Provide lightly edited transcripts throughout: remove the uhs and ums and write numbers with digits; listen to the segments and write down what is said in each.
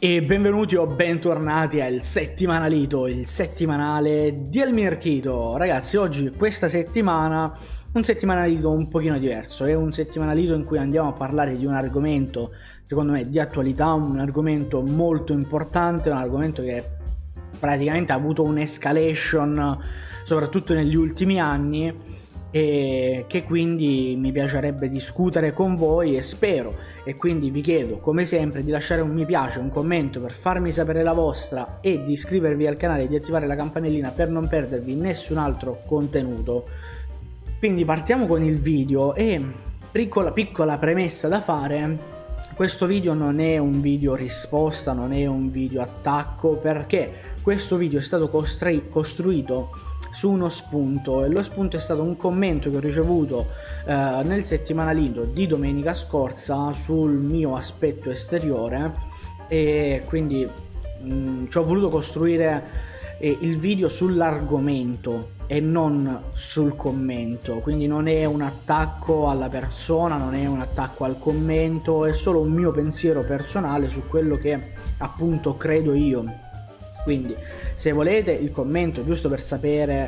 E benvenuti o bentornati al settimanalito, il settimanale di Elmirchito. Ragazzi, oggi, questa settimana, un settimanalito un pochino diverso. È un settimanalito in cui andiamo a parlare di un argomento, secondo me, di attualità, un argomento molto importante, un argomento che praticamente ha avuto un'escalation, soprattutto negli ultimi anni, e che quindi mi piacerebbe discutere con voi e spero, e quindi vi chiedo come sempre di lasciare un mi piace, un commento per farmi sapere la vostra e di iscrivervi al canale e di attivare la campanellina per non perdervi nessun altro contenuto. Quindi partiamo con il video e piccola premessa da fare: questo video non è un video risposta, non è un video attacco, perché questo video è stato costruito su uno spunto, e lo spunto è stato un commento che ho ricevuto nel settimanalito di domenica scorsa sul mio aspetto esteriore, e quindi ci ho voluto costruire il video sull'argomento e non sul commento. Quindi non è un attacco alla persona, non è un attacco al commento, è solo un mio pensiero personale su quello che appunto credo io. Quindi se volete il commento, giusto per sapere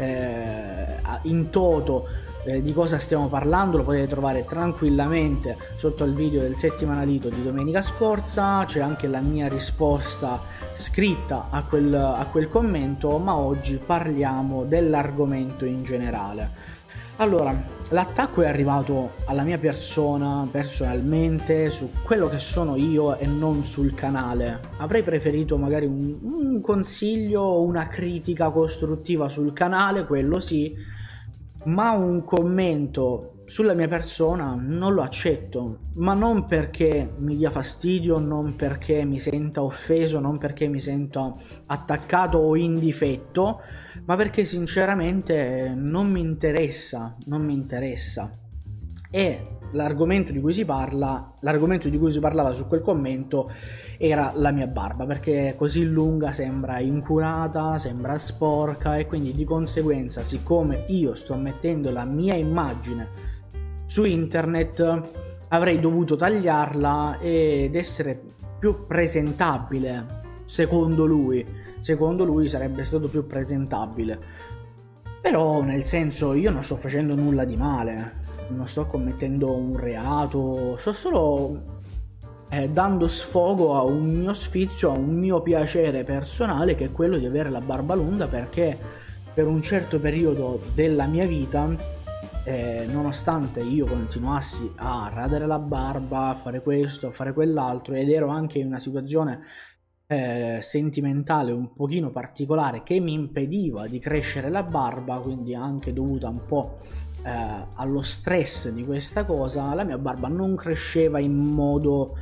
in toto di cosa stiamo parlando, lo potete trovare tranquillamente sotto il video del settimanalito di domenica scorsa. C'è anche la mia risposta scritta a quel commento, ma oggi parliamo dell'argomento in generale. Allora, l'attacco è arrivato alla mia persona personalmente, su quello che sono io e non sul canale. Avrei preferito magari un consiglio o una critica costruttiva sul canale, quello sì, ma un commento sulla mia persona non lo accetto, ma non perché mi dia fastidio, non perché mi senta offeso, non perché mi senta attaccato o in difetto, ma perché sinceramente non mi interessa. E l'argomento di cui si parlava su quel commento era la mia barba, perché così lunga sembra incurata, sembra sporca, e quindi di conseguenza, siccome io sto mettendo la mia immagine su internet, avrei dovuto tagliarla ed essere più presentabile. Secondo lui sarebbe stato più presentabile, però nel senso, io non sto facendo nulla di male, non sto commettendo un reato, sto solo dando sfogo a un mio sfizio, a un mio piacere personale, che è quello di avere la barba lunga, perché per un certo periodo della mia vita, nonostante io continuassi a radere la barba, a fare questo, a fare quell'altro, ed ero anche in una situazione sentimentale un pochino particolare che mi impediva di crescere la barba, quindi anche dovuta un po' allo stress di questa cosa, la mia barba non cresceva in modo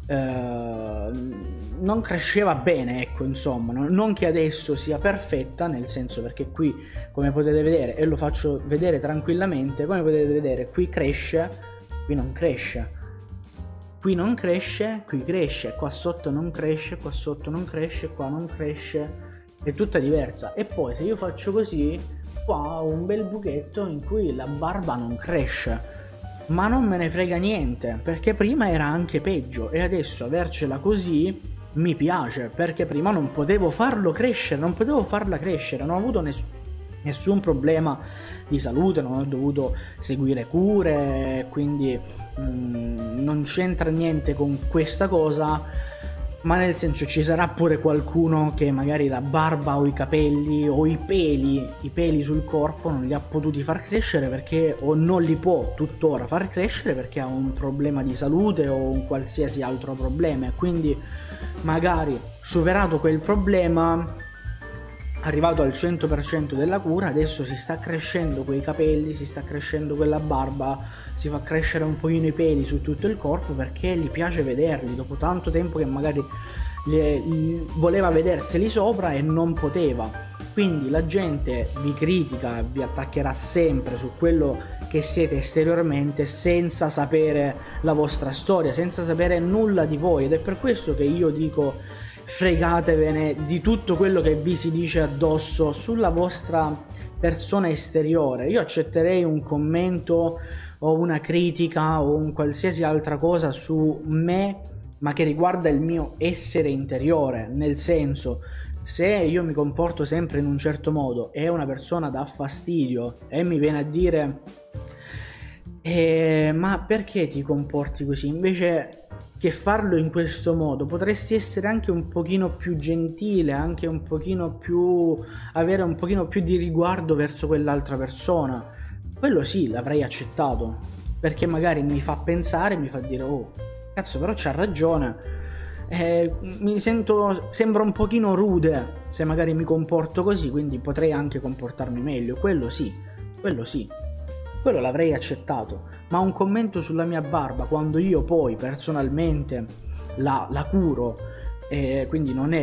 non cresceva bene, ecco, insomma, non che adesso sia perfetta, nel senso, perché qui, come potete vedere, e lo faccio vedere tranquillamente, come potete vedere, qui cresce, qui non cresce, qui non cresce, qui cresce, qua sotto non cresce, qua sotto non cresce, qua non cresce, è tutta diversa. E poi se io faccio così, qua ho un bel buchetto in cui la barba non cresce, ma non me ne frega niente, perché prima era anche peggio, e adesso avercela così mi piace, perché prima non potevo farlo crescere, non potevo farla crescere, non ho avuto nessun problema di salute, non ho dovuto seguire cure, quindi non c'entra niente con questa cosa. Ma nel senso, ci sarà pure qualcuno che magari la barba o i capelli o i peli sul corpo non li ha potuti far crescere, perché o non li può tuttora far crescere perché ha un problema di salute o un qualsiasi altro problema, e quindi magari superato quel problema, arrivato al 100% della cura, adesso si sta crescendo quei capelli, si sta crescendo quella barba, si fa crescere un pochino i peli su tutto il corpo, perché gli piace vederli dopo tanto tempo che magari voleva vederseli sopra e non poteva. Quindi la gente vi critica, vi attaccherà sempre su quello che siete esteriormente, senza sapere la vostra storia, senza sapere nulla di voi, ed è per questo che io dico: fregatevene di tutto quello che vi si dice addosso sulla vostra persona esteriore. Io accetterei un commento o una critica o un qualsiasi altra cosa su me, ma che riguarda il mio essere interiore, nel senso, se io mi comporto sempre in un certo modo e una persona dà fastidio e mi viene a dire ma perché ti comporti così? Invece che farlo in questo modo, potresti essere anche un pochino più gentile, anche un pochino più, avere un pochino più di riguardo verso quell'altra persona. Quello sì, l'avrei accettato, perché magari mi fa pensare, mi fa dire, oh, cazzo, però c'ha ragione. Mi sento, sembra un pochino rude se magari mi comporto così, quindi potrei anche comportarmi meglio. Quello sì, quello sì. Quello l'avrei accettato, ma un commento sulla mia barba, quando io poi personalmente la curo, quindi non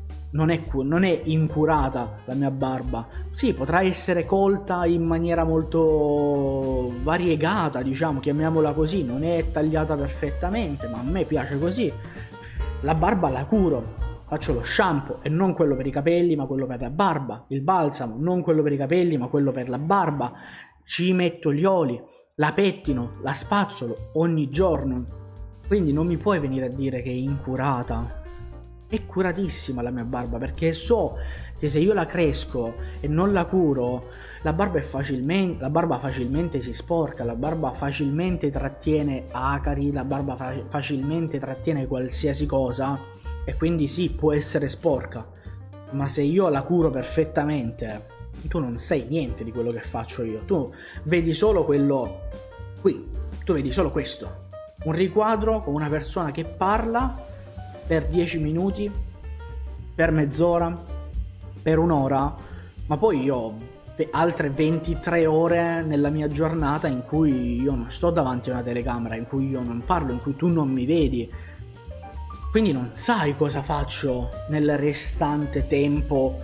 è incurata la mia barba, sì, potrà essere colta in maniera molto variegata, diciamo, chiamiamola così, non è tagliata perfettamente, ma a me piace così. La barba la curo, faccio lo shampoo e non quello per i capelli ma quello per la barba, il balsamo non quello per i capelli ma quello per la barba, ci metto gli oli, la pettino, la spazzolo ogni giorno, quindi non mi puoi venire a dire che è incurata. È curatissima la mia barba, perché so che se io la cresco e non la curo, la barba facilmente si sporca, la barba facilmente trattiene acari, la barba facilmente trattiene qualsiasi cosa, e quindi sì, può essere sporca, ma se io la curo perfettamente, tu non sai niente di quello che faccio io, tu vedi solo quello qui, tu vedi solo questo, un riquadro con una persona che parla per 10 minuti, per mezz'ora, per un'ora, ma poi io ho altre 23 ore nella mia giornata in cui io non sto davanti a una telecamera, in cui io non parlo, in cui tu non mi vedi, quindi non sai cosa faccio nel restante tempo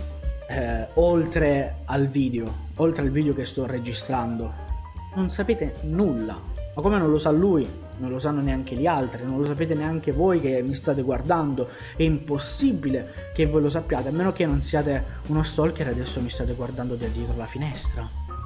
oltre al video che sto registrando. Non sapete nulla, ma come non lo sa lui, non lo sanno neanche gli altri, non lo sapete neanche voi che mi state guardando, è impossibile che voi lo sappiate, a meno che non siate uno stalker e adesso mi state guardando da dietro la finestra.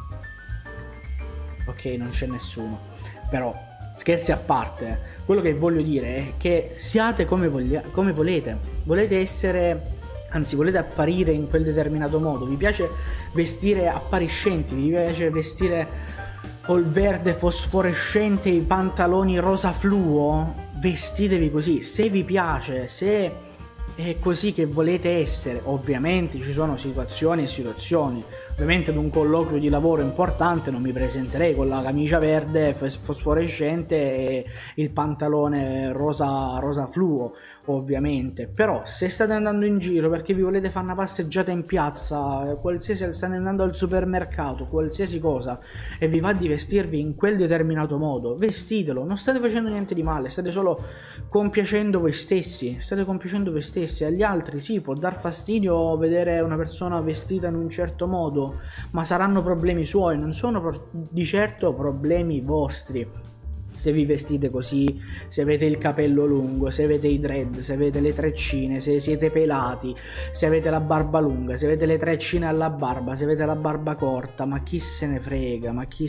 Ok, non c'è nessuno, però scherzi a parte, quello che voglio dire è che siate come volete essere, anzi volete apparire in quel determinato modo, vi piace vestire appariscenti, vi piace vestire col verde fosforescente, i pantaloni rosa fluo, vestitevi così, se vi piace, se è così che volete essere. Ovviamente ci sono situazioni e situazioni, ovviamente ad un colloquio di lavoro importante non mi presenterei con la camicia verde fosforescente e il pantalone rosa fluo, ovviamente, però se state andando in giro perché vi volete fare una passeggiata in piazza, qualsiasi, state andando al supermercato, qualsiasi cosa, e vi va di vestirvi in quel determinato modo, vestitelo, non state facendo niente di male, state solo compiacendo voi stessi, agli altri sì, può dar fastidio vedere una persona vestita in un certo modo, ma saranno problemi suoi, non sono di certo problemi vostri. Se vi vestite così, se avete il capello lungo, se avete i dread, se avete le treccine, se siete pelati, se avete la barba lunga, se avete le treccine alla barba, se avete la barba corta, ma chi se ne frega,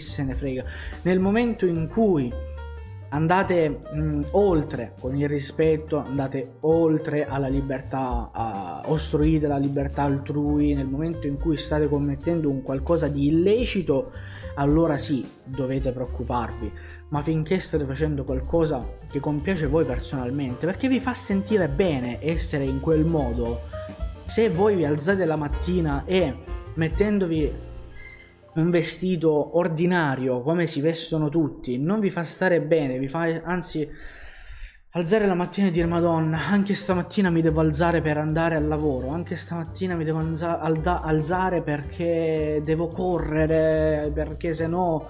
Nel momento in cui andate oltre, con il rispetto, andate oltre alla libertà, ostruite la libertà altrui, nel momento in cui state commettendo un qualcosa di illecito, allora sì, dovete preoccuparvi, ma finché state facendo qualcosa che compiace voi personalmente, perché vi fa sentire bene essere in quel modo, se voi vi alzate la mattina e mettendovi un vestito ordinario come si vestono tutti non vi fa stare bene, vi fa anzi alzare la mattina e dire Madonna, anche stamattina mi devo alzare per andare al lavoro, anche stamattina mi devo alzare perché devo correre, perché sennò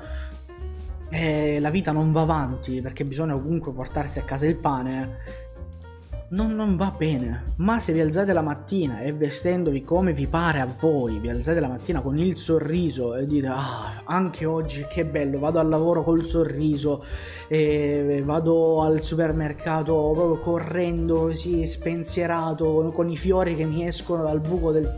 la vita non va avanti, perché bisogna comunque portarsi a casa il pane. Non va bene, ma se vi alzate la mattina e vestendovi come vi pare a voi, vi alzate la mattina con il sorriso e dite anche oggi che bello, vado al lavoro col sorriso e vado al supermercato proprio correndo così spensierato con i fiori che mi escono dal buco del...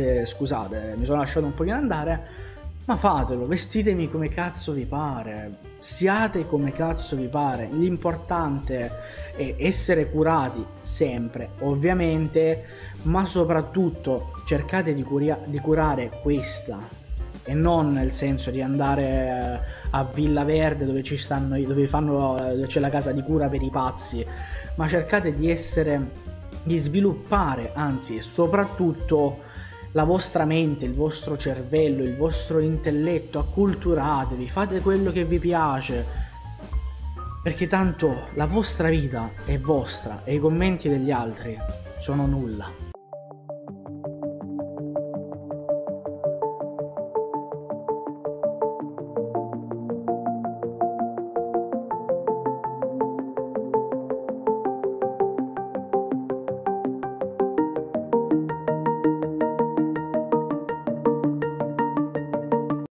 scusate, mi sono lasciato un pochino andare, ma fatelo, vestitemi come cazzo vi pare. Stiate come cazzo vi pare, l'importante è essere curati sempre, ovviamente, ma soprattutto cercate di curare questa, e non nel senso di andare a Villa Verde dove ci stanno, dove c'è la casa di cura per i pazzi, ma cercate di sviluppare, anzi, soprattutto la vostra mente, il vostro cervello, il vostro intelletto, acculturatevi, fate quello che vi piace, perché tanto la vostra vita è vostra e i commenti degli altri sono nulla.